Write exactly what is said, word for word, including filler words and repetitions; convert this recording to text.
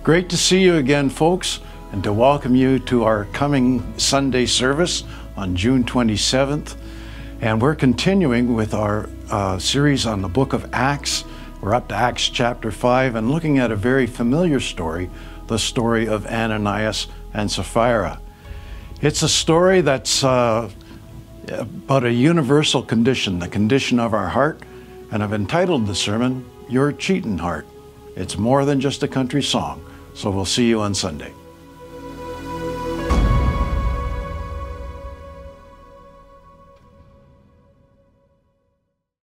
Great to see you again, folks, and to welcome you to our coming Sunday service on June twenty-seventh. And we're continuing with our uh, series on the book of Acts. We're up to Acts chapter five and looking at a very familiar story, the story of Ananias and Sapphira. It's a story that's uh, about a universal condition, the condition of our heart, and I've entitled the sermon, Your Cheatin' Heart. It's more than just a country song, so we'll see you on Sunday.